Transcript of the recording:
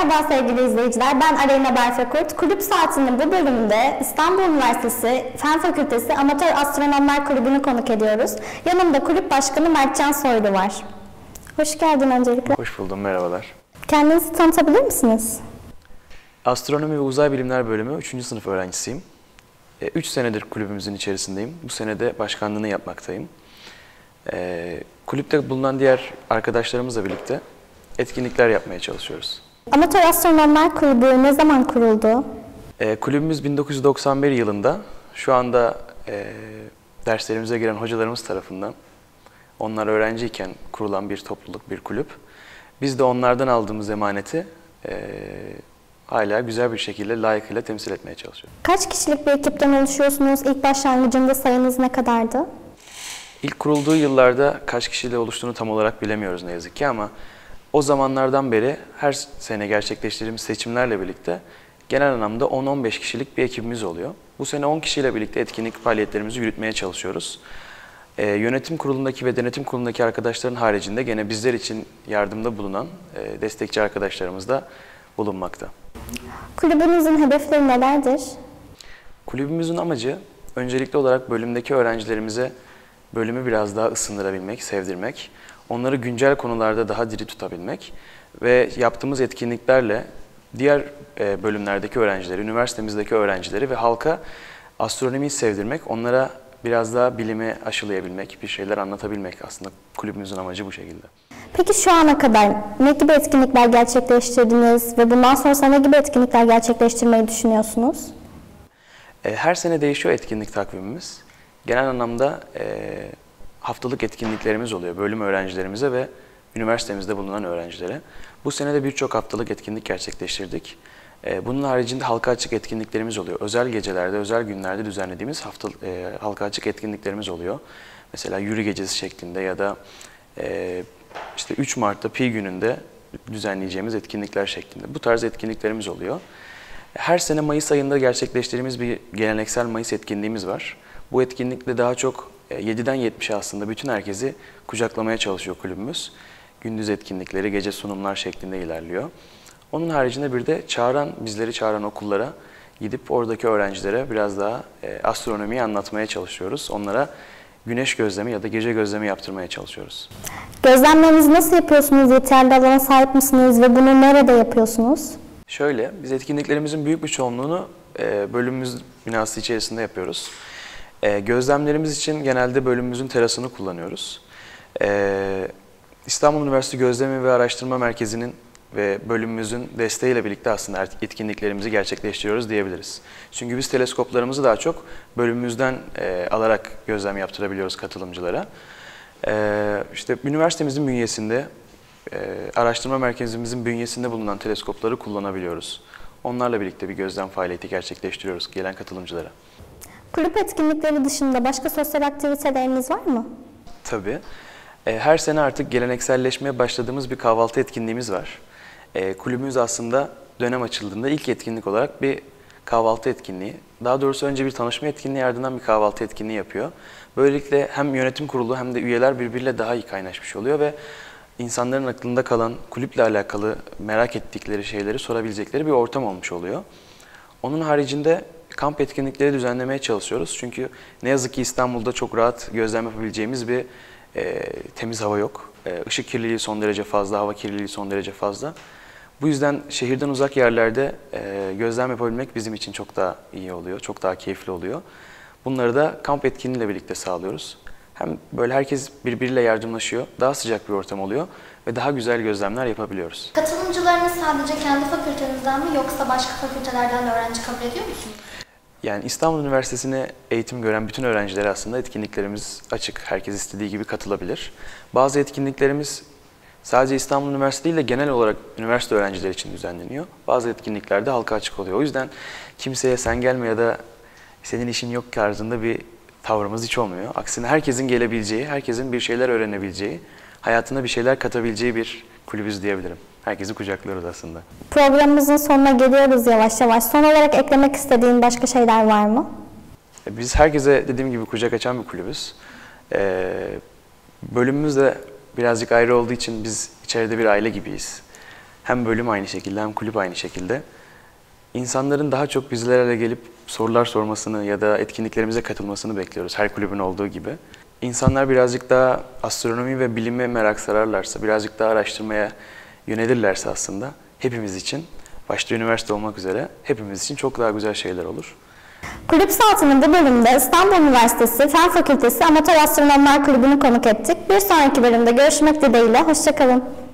Merhaba sevgili izleyiciler, ben Aleyna Berfekurt. Kulüp Saati'nin bu bölümünde İstanbul Üniversitesi Fen Fakültesi Amatör Astronomlar Kulübü'nü konuk ediyoruz. Yanımda kulüp başkanı Mertcan Soylu var. Hoş geldin öncelikle. Hoş buldum, merhabalar. Kendinizi tanıtabilir misiniz? Astronomi ve Uzay Bilimler Bölümü 3. sınıf öğrencisiyim. 3 senedir kulübümüzün içerisindeyim. Bu sene de başkanlığını yapmaktayım. Kulüpte bulunan diğer arkadaşlarımızla birlikte etkinlikler yapmaya çalışıyoruz. Amatör Astronomlar Kulübü ne zaman kuruldu? Kulübümüz 1991 yılında, şu anda derslerimize giren hocalarımız tarafından, onlar öğrenciyken kurulan bir topluluk, bir kulüp. Biz de onlardan aldığımız emaneti hala güzel bir şekilde layıkıyla temsil etmeye çalışıyoruz. Kaç kişilik bir ekipten oluşuyorsunuz? İlk başlangıcında sayınız ne kadardı? İlk kurulduğu yıllarda kaç kişiyle oluştuğunu tam olarak bilemiyoruz ne yazık ki, ama o zamanlardan beri her sene gerçekleştirdiğimiz seçimlerle birlikte genel anlamda 10-15 kişilik bir ekibimiz oluyor. Bu sene 10 kişiyle birlikte etkinlik faaliyetlerimizi yürütmeye çalışıyoruz. Yönetim kurulundaki ve denetim kurulundaki arkadaşların haricinde gene bizler için yardımda bulunan destekçi arkadaşlarımız da bulunmakta. Kulübünüzün hedefleri nelerdir? Kulübümüzün amacı öncelikli olarak bölümdeki öğrencilerimize bölümü biraz daha ısındırabilmek, sevdirmek, onları güncel konularda daha diri tutabilmek ve yaptığımız etkinliklerle diğer bölümlerdeki öğrencileri, üniversitemizdeki öğrencileri ve halka astronomiyi sevdirmek, onlara biraz daha bilimi aşılayabilmek, bir şeyler anlatabilmek, aslında kulübümüzün amacı bu şekilde. Peki şu ana kadar ne gibi etkinlikler gerçekleştirdiniz ve bundan sonra ne gibi etkinlikler gerçekleştirmeyi düşünüyorsunuz? Her sene değişiyor etkinlik takvimimiz. Genel anlamda haftalık etkinliklerimiz oluyor bölüm öğrencilerimize ve üniversitemizde bulunan öğrencilere. Bu sene de birçok haftalık etkinlik gerçekleştirdik. Bunun haricinde halka açık etkinliklerimiz oluyor. Özel gecelerde, özel günlerde düzenlediğimiz halka açık etkinliklerimiz oluyor. Mesela yürü gecesi şeklinde ya da işte 3 Mart'ta Pi gününde düzenleyeceğimiz etkinlikler şeklinde. Bu tarz etkinliklerimiz oluyor. Her sene Mayıs ayında gerçekleştirdiğimiz bir geleneksel Mayıs etkinliğimiz var. Bu etkinlikle daha çok 7'den 70'e aslında bütün herkesi kucaklamaya çalışıyor kulübümüz. Gündüz etkinlikleri, gece sunumlar şeklinde ilerliyor. Onun haricinde bir de bizleri çağıran okullara gidip oradaki öğrencilere biraz daha astronomiyi anlatmaya çalışıyoruz. Onlara güneş gözlemi ya da gece gözlemi yaptırmaya çalışıyoruz. Gözlemlerinizi nasıl yapıyorsunuz? Yeterli alana sahip misiniz ve bunu nerede yapıyorsunuz? Şöyle, biz etkinliklerimizin büyük bir çoğunluğunu bölümümüz binası içerisinde yapıyoruz. Gözlemlerimiz için genelde bölümümüzün terasını kullanıyoruz. İstanbul Üniversitesi Gözlemi ve Araştırma Merkezi'nin ve bölümümüzün desteğiyle birlikte aslında etkinliklerimizi gerçekleştiriyoruz diyebiliriz. Çünkü biz teleskoplarımızı daha çok bölümümüzden alarak gözlem yaptırabiliyoruz katılımcılara. İşte üniversitemizin bünyesinde, araştırma merkezimizin bünyesinde bulunan teleskopları kullanabiliyoruz. Onlarla birlikte bir gözlem faaliyeti gerçekleştiriyoruz gelen katılımcılara. Kulüp etkinlikleri dışında başka sosyal aktiviteleriniz var mı? Tabii. Her sene artık gelenekselleşmeye başladığımız bir kahvaltı etkinliğimiz var. Kulübümüz aslında dönem açıldığında ilk etkinlik olarak bir kahvaltı etkinliği, daha doğrusu önce bir tanışma etkinliği, ardından bir kahvaltı etkinliği yapıyor. Böylelikle hem yönetim kurulu hem de üyeler birbiriyle daha iyi kaynaşmış oluyor ve insanların aklında kalan kulüple alakalı merak ettikleri şeyleri sorabilecekleri bir ortam olmuş oluyor. Onun haricinde kamp etkinlikleri düzenlemeye çalışıyoruz. Çünkü ne yazık ki İstanbul'da çok rahat gözlem yapabileceğimiz bir temiz hava yok. Işık kirliliği son derece fazla, hava kirliliği son derece fazla. Bu yüzden şehirden uzak yerlerde gözlem yapabilmek bizim için çok daha iyi oluyor, çok daha keyifli oluyor. Bunları da kamp etkinliğiyle birlikte sağlıyoruz. Hem böyle herkes birbiriyle yardımlaşıyor, daha sıcak bir ortam oluyor ve daha güzel gözlemler yapabiliyoruz. Katılımcılarınız sadece kendi fakültenizden mi yoksa başka fakültelerden de öğrenci kabul ediyor musunuz? Yani İstanbul Üniversitesi'ne eğitim gören bütün öğrencilere aslında etkinliklerimiz açık. Herkes istediği gibi katılabilir. Bazı etkinliklerimiz sadece İstanbul Üniversitesi değil de genel olarak üniversite öğrencileri için düzenleniyor. Bazı etkinliklerde halka açık oluyor. O yüzden kimseye sen gelme ya da senin işin yok tarzında bir tavrımız hiç olmuyor. Aksine herkesin gelebileceği, herkesin bir şeyler öğrenebileceği, hayatına bir şeyler katabileceği bir kulübüz diyebilirim. Herkesi kucaklıyoruz aslında. Programımızın sonuna geliyoruz yavaş yavaş. Son olarak eklemek istediğin başka şeyler var mı? Biz herkese dediğim gibi kucak açan bir kulübüz. Bölümümüz de birazcık ayrı olduğu için biz içeride bir aile gibiyiz. hem bölüm aynı şekilde hem kulüp aynı şekilde. İnsanların daha çok bizlerle gelip sorular sormasını ya da etkinliklerimize katılmasını bekliyoruz her kulübün olduğu gibi. İnsanlar birazcık daha astronomi ve bilime merak sararlarsa, birazcık daha araştırmaya yönelirlerse aslında hepimiz için, başta üniversite olmak üzere hepimiz için çok daha güzel şeyler olur. Kulüp Saltı'nın bu bölümde İstanbul Üniversitesi Fen Fakültesi Amatör Astronomlar Kulübü'nü konuk ettik. Bir sonraki bölümde görüşmek dileğiyle, hoşça kalın.